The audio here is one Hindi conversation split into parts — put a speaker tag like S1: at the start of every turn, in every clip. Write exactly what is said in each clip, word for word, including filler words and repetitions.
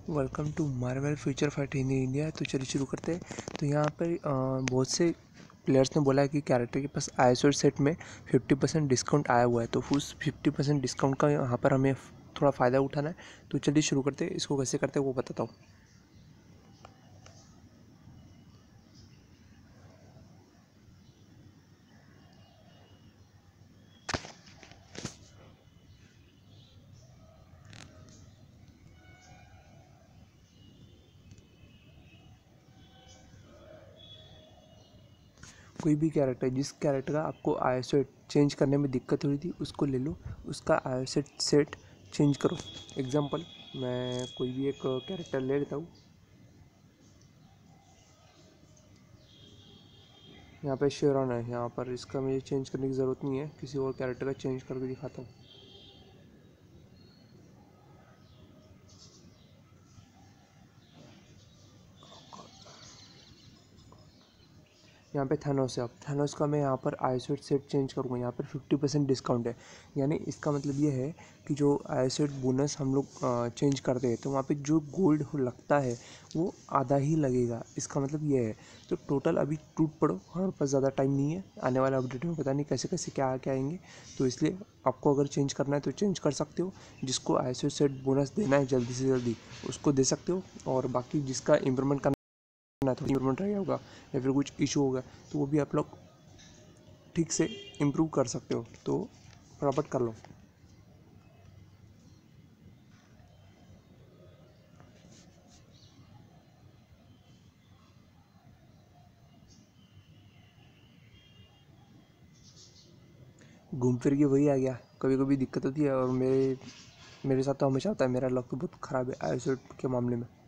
S1: Welcome to Marvel Future Fight in India. तो चलिए शुरू करते हैं। तो यहाँ पर अ, बहुत से प्लेयर्स ने बोला है कि कैरेक्टर के पास आईसोर सेट में फिफ्टी परसेंट डिस्काउंट आया हुआ है, तो उस फिफ्टी परसेंट डिस्काउंट का यहाँ पर हमें थोड़ा फ़ायदा उठाना है। तो चलिए शुरू करते हैं। इसको कैसे करते हैं वो बताता हूँ। कोई भी कैरेक्टर, जिस कैरेक्टर का आपको आई सेट चेंज करने में दिक्कत हो रही थी, उसको ले लो, उसका आई सेट सेट चेंज करो। एग्जांपल, मैं कोई भी एक कैरेक्टर ले लेता हूँ। यहाँ पे शेरॉन है, यहाँ पर इसका मुझे चेंज करने की ज़रूरत नहीं है, किसी और कैरेक्टर का चेंज करके दिखाता हूँ। यहाँ पे थैनोस है। अब थैनोस का मैं यहाँ पर आईसेट सेट चेंज करूँगा। यहाँ पर फिफ्टी परसेंट डिस्काउंट है, यानी इसका मतलब ये है कि जो आईसेट बोनस हम लोग चेंज करते हैं तो वहाँ पे जो गोल्ड लगता है वो आधा ही लगेगा। इसका मतलब ये है। तो टोटल अभी टूट पड़ो, हमारे पास ज़्यादा टाइम नहीं है। आने वाले अपडेट में पता नहीं कैसे कैसे क्या क्या आएंगे, तो इसलिए आपको अगर चेंज करना है तो चेंज कर सकते हो। जिसको आईसेट सेट बोनस देना है जल्दी से जल्दी उसको दे सकते हो, और बाकी जिसका इम्प्रूवमेंट करना ना थोड़ी इम्प्रूवमेंट रह गया होगा या फिर कुछ इशू होगा तो वो भी आप लोग ठीक से इम्प्रूव कर सकते हो। तो फटाफट कर लो। घूम फिर के वही आ गया। कभी कभी दिक्कत होती है, और मेरे मेरे साथ तो हमेशा होता है। मेरा लक तो बहुत ख़राब है आईसेट के मामले में।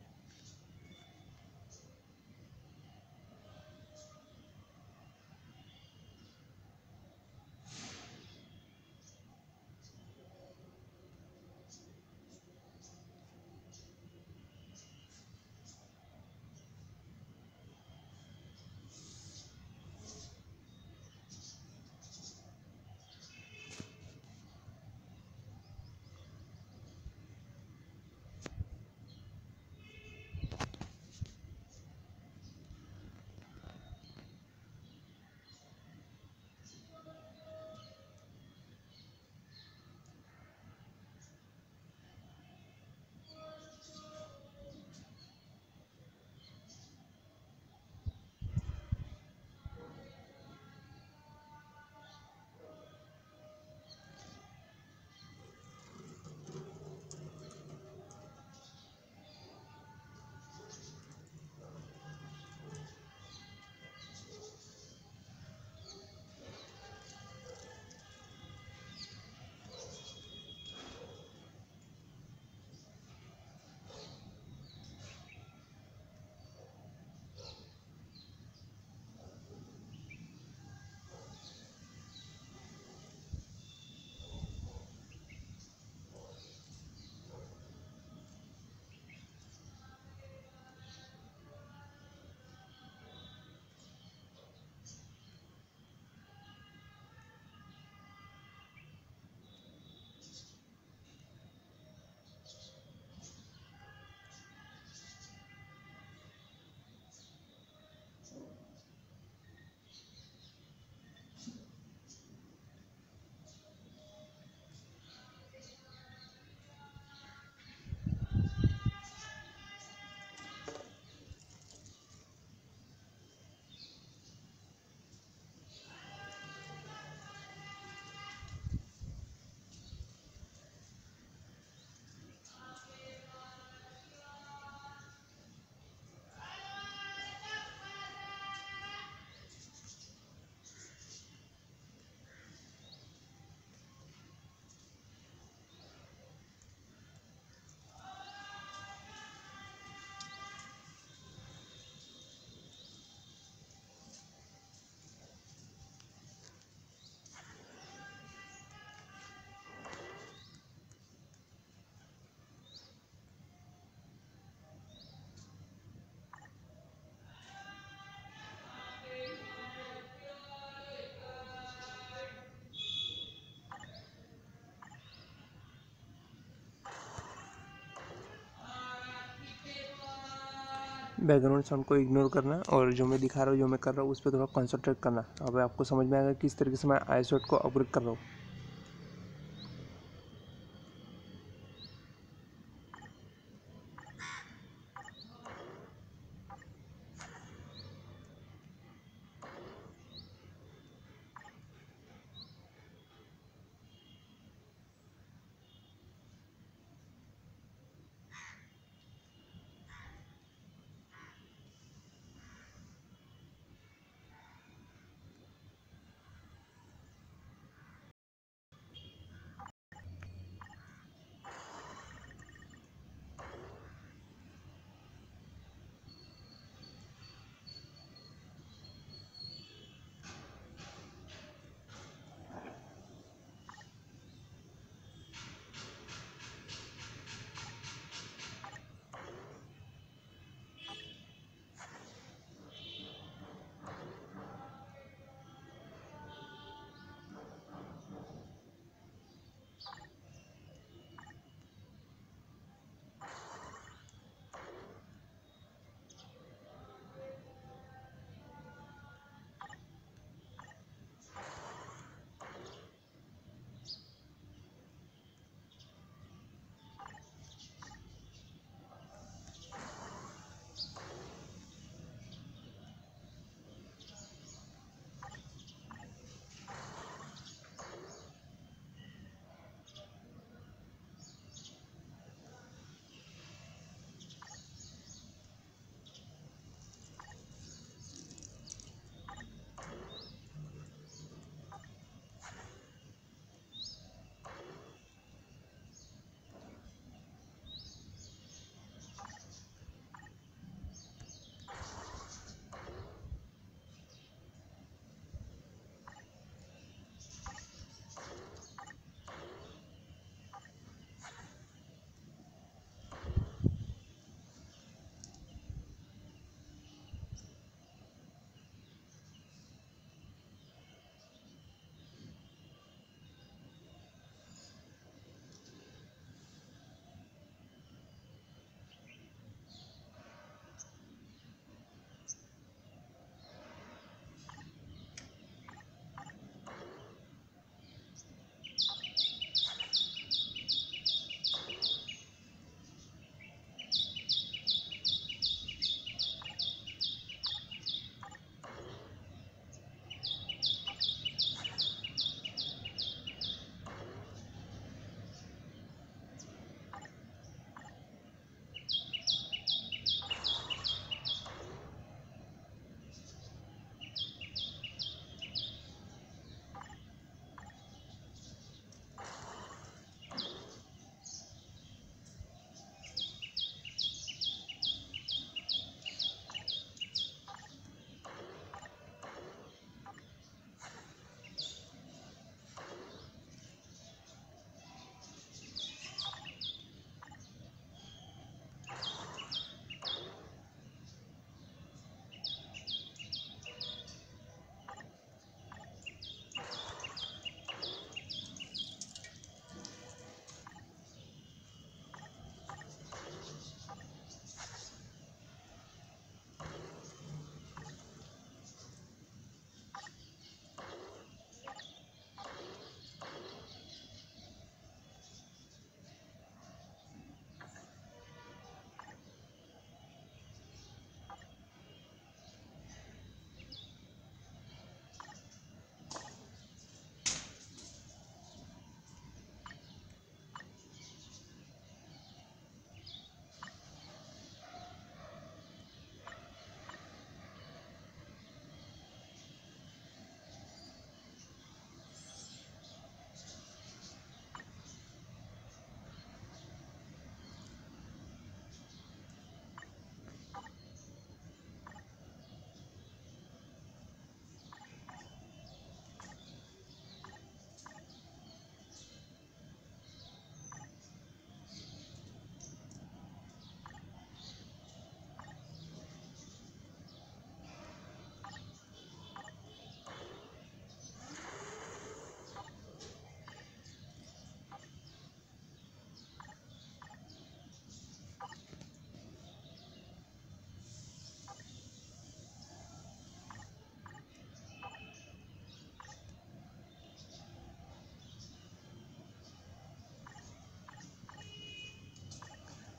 S1: बैकग्राउंड साउंड को इग्नोर करना और जो मैं दिखा रहा हूँ, जो मैं कर रहा हूँ, उस पर थोड़ा कॉन्सेंट्रेट करना। अब आपको समझ में आएगा किस तरीके से मैं आइसोट को ऑपरेट कर रहा हूँ।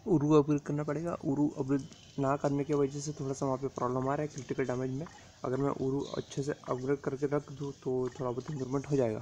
S1: उरू अपग्रेड करना पड़ेगा। उरू अपग्रेड ना करने की वजह से थोड़ा सा वहाँ पे प्रॉब्लम आ रहा है क्रिटिकल डैमेज में। अगर मैं उरू अच्छे से अपग्रेड करके रख दूँ तो थोड़ा बहुत इम्प्रूवमेंट हो जाएगा।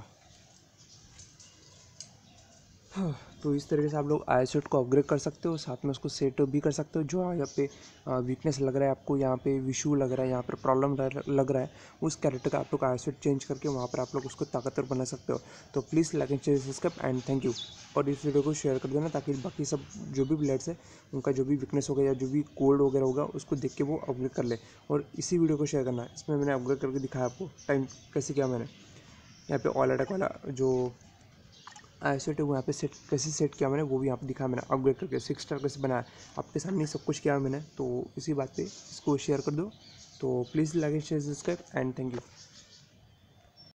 S1: हाँ, तो इस तरीके से आप लोग आई सेट को अपग्रेड कर सकते हो, साथ में उसको सेट भी कर सकते हो। जो यहाँ पे वीकनेस लग रहा है आपको, यहाँ पे विशू लग रहा है, यहाँ पर प्रॉब्लम लग रहा है, उस कैरेक्टर का आप लोग आई सेट चेंज करके वहाँ पर आप लोग उसको ताकतवर बना सकते हो। तो please like and share subscribe and thank you. और इस वीडियो को शेयर कर देना ताकि बाकी सब जो भी प्लेयर्स है उनका जो भी वीकनेस होगा या जो भी कोल्ड वगैरह होगा उसको देख के वो अपग्रेड कर ले। और इसी वीडियो को शेयर करना, इसमें मैंने अपग्रेड करके दिखाया आपको टाइम कैसे किया मैंने। यहाँ पे ऑल अटैक वाला जो आई सेट है वो यहाँ पे सेट कैसे सेट किया मैंने, वो भी यहाँ पे दिखाया मैंने अपग्रेड करके सिक्स स्टार कैसे बनाया, आपके सामने सब कुछ किया मैंने। तो इसी बात पे इसको शेयर कर दो। तो please like and share subscribe and thank you.